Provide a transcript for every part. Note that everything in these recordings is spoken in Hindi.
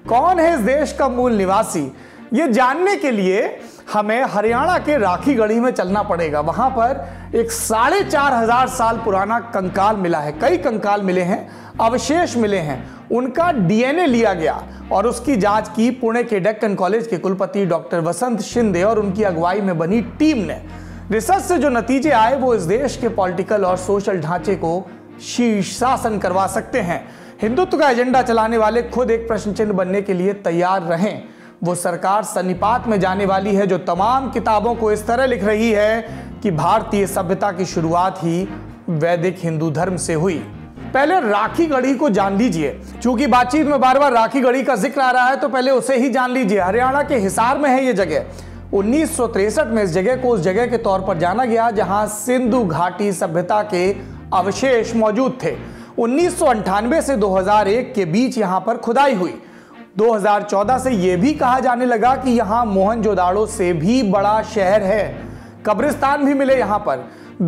कौन है इस देश का मूल निवासी? ये जानने के लिए हमें हरियाणा के राखीगढ़ी में चलना पड़ेगा। वहां पर एक 4,500 साल पुराना कंकाल मिला है। कई कंकाल मिले हैं, अवशेष मिले हैं, उनका डीएनए लिया गया और उसकी जांच की पुणे के डेक्कन कॉलेज के कुलपति डॉक्टर वसंत शिंदे और उनकी अगुवाई में बनी टीम ने। रिसर्च से जो नतीजे आए वो इस देश के पॉलिटिकल और सोशल ढांचे को शीर्षासन करवा सकते हैं। हिंदुत्व का एजेंडा चलाने वाले खुद एक प्रश्न चिन्ह बनने के लिए तैयार रहें। वो सरकार सन्निपात में जाने वाली है जो तमाम किताबों को इस तरह लिख रही है कि भारतीय सभ्यता की शुरुआत ही वैदिक हिंदू धर्म से हुई। पहले राखीगढ़ी को जान लीजिए। चूंकि बातचीत में बार बार राखीगढ़ी का जिक्र आ रहा है तो पहले उसे ही जान लीजिए। हरियाणा के हिसार में है ये जगह। 1963 में इस जगह को उस जगह के तौर पर जाना गया जहां सिंधु घाटी सभ्यता के अवशेष मौजूद थे। 1998 से 2001 के बीच यहां पर खुदाई हुई। 2014 से यह भी कहा जाने लगा कि यहां मोहनजोदाड़ो से भी बड़ा शहर है। कब्रिस्तान भी मिले यहां पर।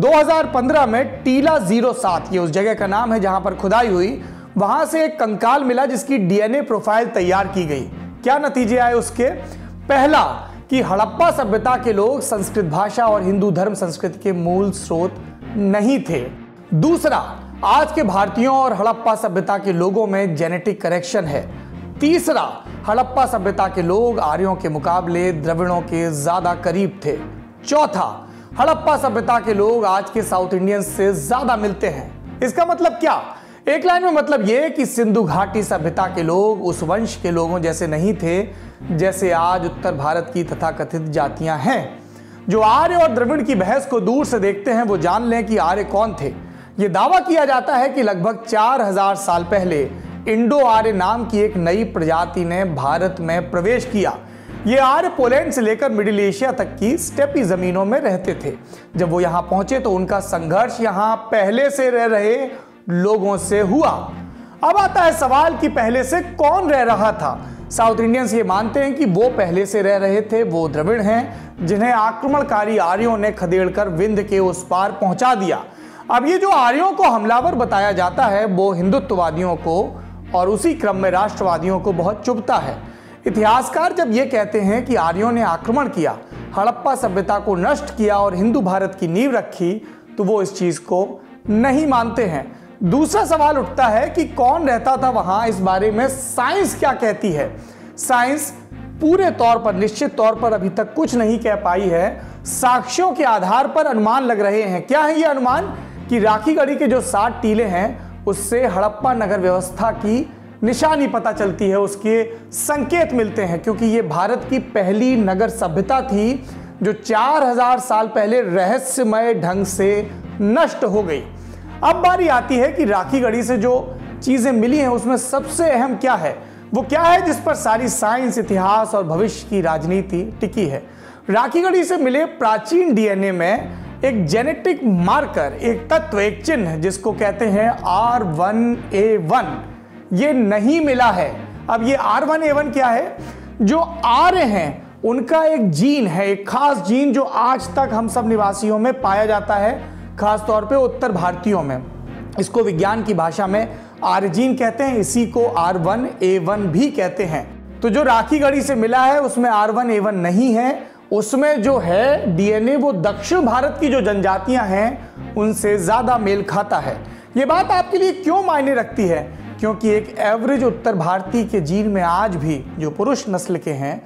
2015 में टीला 07, ये उस जगह का नाम है जहां पर खुदाई हुई, वहां से एक कंकाल मिला जिसकी डीएनए प्रोफाइल तैयार की गई। क्या नतीजे आए उसके? पहला कि हड़प्पा सभ्यता के लोग संस्कृत भाषा और हिंदू धर्म संस्कृति के मूल स्रोत नहीं थे। दूसरा, आज के भारतीयों और हड़प्पा सभ्यता के लोगों में जेनेटिक करेक्शन है। तीसरा, हड़प्पा सभ्यता के लोग आर्यों के मुकाबले द्रविड़ों के ज्यादा करीब थे। चौथा, हड़प्पा सभ्यता के लोग आज के साउथ इंडियंस से ज्यादा मिलते हैं। इसका मतलब क्या? एक लाइन में मतलब यह कि सिंधु घाटी सभ्यता के लोग उस वंश के लोगों जैसे नहीं थे जैसे आज उत्तर भारत की तथाकथित जातियां हैं। जो आर्य और द्रविड़ की बहस को दूर से देखते हैं वो जान लें कि आर्य कौन थे। यह दावा किया जाता है कि लगभग 4,000 साल पहले इंडो आर्य नाम की एक नई प्रजाति ने भारत में प्रवेश किया। ये आर्य पोलैंड से लेकर मिडिल एशिया तक की स्टेपी जमीनों में रहते थे। जब वो यहाँ पहुंचे तो उनका संघर्ष यहाँ पहले से रह रहे लोगों से हुआ। अब आता है सवाल कि पहले से कौन रह रहा था। साउथ इंडियंस ये मानते हैं कि वो पहले से रह रहे थे, वो द्रविड़ हैं जिन्हें आक्रमणकारी आर्यों ने खदेड़कर विंध्य के उस पार पहुंचा दिया। अब ये जो आर्यों को हमलावर बताया जाता है वो हिंदुत्ववादियों को और उसी क्रम में राष्ट्रवादियों को बहुत चुभता है। इतिहासकार जब ये कहते हैं कि आर्यों ने आक्रमण किया, हड़प्पा सभ्यता को नष्ट किया और हिंदू भारत की नींव रखी, तो वो इस चीज को नहीं मानते हैं। दूसरा सवाल उठता है कि कौन रहता था वहां, इस बारे में साइंस क्या कहती है। साइंस पूरे तौर पर, निश्चित तौर पर अभी तक कुछ नहीं कह पाई है। साक्ष्यों के आधार पर अनुमान लग रहे हैं। क्या है ये अनुमान? कि राखीगढ़ी के जो 7 टीले हैं उससे हड़प्पा नगर व्यवस्था की निशानी पता चलती है, उसके संकेत मिलते हैं, क्योंकि ये भारत की पहली नगर सभ्यता थी जो 4,000 साल पहले रहस्यमय ढंग से नष्ट हो गई। अब बारी आती है कि राखीगढ़ी से जो चीजें मिली हैं उसमें सबसे अहम क्या है? वो क्या है जिस पर सारी साइंस, इतिहास और भविष्य की राजनीति टिकी है? राखीगढ़ी से मिले प्राचीन डीएनए में एक जेनेटिक मार्कर, एक तत्व, एक चिन्ह जिसको कहते हैं R1A1, ये नहीं मिला है। अब ये R1A1 क्या है? जो आर्य हैं उनका एक जीन है, एक खास जीन जो आज तक हम सब निवासियों में पाया जाता है, खास तौर पे उत्तर भारतीयों में। इसको विज्ञान की भाषा में आर्य जीन कहते हैं, इसी को R1A1 भी कहते हैं। तो जो राखीगढ़ी से मिला है उसमें R1A1 नहीं है। उसमें जो है डीएनए वो दक्षिण भारत की जो जनजातियां हैं उनसे ज्यादा मेल खाता है। ये बात आपके लिए क्यों मायने रखती है? क्योंकि एक एवरेज उत्तर भारतीय के जीन में आज भी जो पुरुष नस्ल के हैं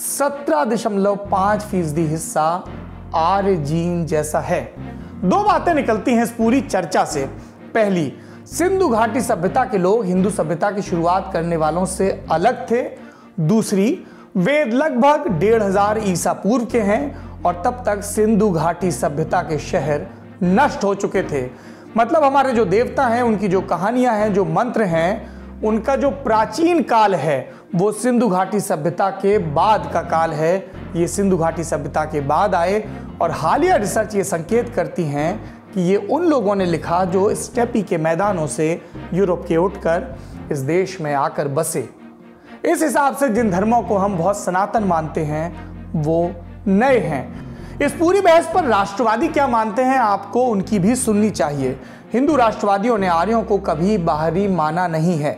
17.5% हिस्सा आर्य जीन जैसा है। 2 बातें निकलती हैं इस पूरी चर्चा से। पहली, सिंधु घाटी सभ्यता के लोग हिंदू सभ्यता की शुरुआत करने वालों से अलग थे। दूसरी, वे लगभग 1500 ईसा पूर्व के हैं और तब तक सिंधु घाटी सभ्यता के शहर नष्ट हो चुके थे। मतलब हमारे जो देवता हैं, उनकी जो कहानियां हैं, जो मंत्र हैं, उनका जो प्राचीन काल है वो सिंधु घाटी सभ्यता के बाद का काल है। ये सिंधु घाटी सभ्यता के बाद आए और हालिया रिसर्च ये संकेत करती हैं कि ये उन लोगों ने लिखा जो स्टेपी के मैदानों से यूरोप के उठकर इस देश में आकर बसे। इस हिसाब से जिन धर्मों को हम बहुत सनातन मानते हैं वो नए हैं। इस पूरी बहस पर राष्ट्रवादी क्या मानते हैं आपको उनकी भी सुननी चाहिए। हिंदू राष्ट्रवादियों ने आर्यों को कभी बाहरी माना नहीं है।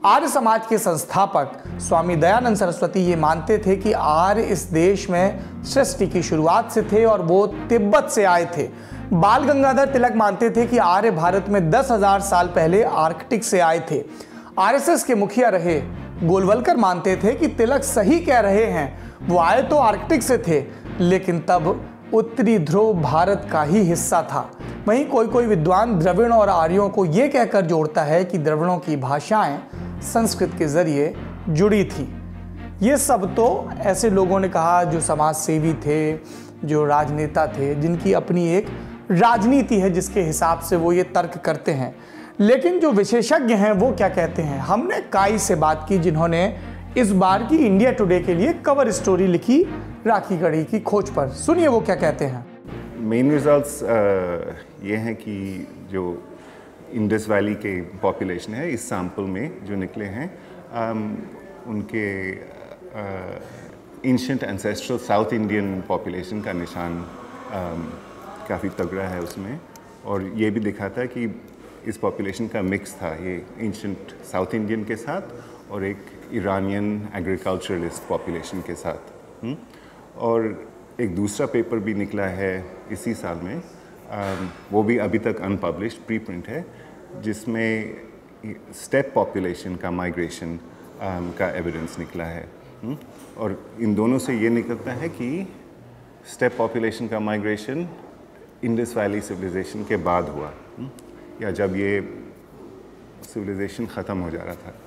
आर्य समाज के संस्थापक स्वामी दयानंद सरस्वती ये मानते थे कि आर्य इस देश में सृष्टि की शुरुआत से थे और वो तिब्बत से आए थे। बाल गंगाधर तिलक मानते थे कि आर्य भारत में 10,000 साल पहले आर्कटिक से आए थे। आरएसएस के मुखिया रहे गोलवलकर मानते थे कि तिलक सही कह रहे हैं, वो आए तो आर्कटिक से थे लेकिन तब उत्तरी ध्रुव भारत का ही हिस्सा था। वहीं कोई विद्वान द्रविड़ और आर्यों को ये कहकर जोड़ता है कि द्रविड़ों की भाषाएं संस्कृत के जरिए जुड़ी थी। ये सब तो ऐसे लोगों ने कहा जो समाज सेवी थे, जो राजनेता थे, जिनकी अपनी एक राजनीति है जिसके हिसाब से वो ये तर्क करते हैं। लेकिन जो विशेषज्ञ हैं वो क्या कहते हैं? हमने काई से बात की जिन्होंने इस बार की इंडिया टुडे के लिए कवर स्टोरी लिखी राखी गढ़ी की खोज पर। सुनिए वो क्या कहते हैं। मेन रिजल्ट्स ये हैं कि जो इंडस वैली के पॉपुलेशन है इस सैंपल में जो निकले हैं उनके ancient ancestral south Indian population का निशान काफ़ी तगड़ा है उसमें। और ये भी दिखाता है कि इस पॉपुलेशन का मिक्स था, ये एंशिएंट साउथ इंडियन के साथ और एक ईरानियन एग्रीकल्चरलिस्ट पॉपुलेशन के साथ। और एक दूसरा पेपर भी निकला है इसी साल में, वो भी अभी तक अनपब्लिश्ड प्री प्रिंट है, जिसमें स्टेप पॉपुलेशन का माइग्रेशन का एविडेंस निकला है। और इन दोनों से ये निकलता है कि स्टेप पॉपुलेशन का माइग्रेशन इंडस वैली सिविलाइजेशन के बाद हुआ, या जब ये सिविलाइजेशन ख़त्म हो जा रहा था।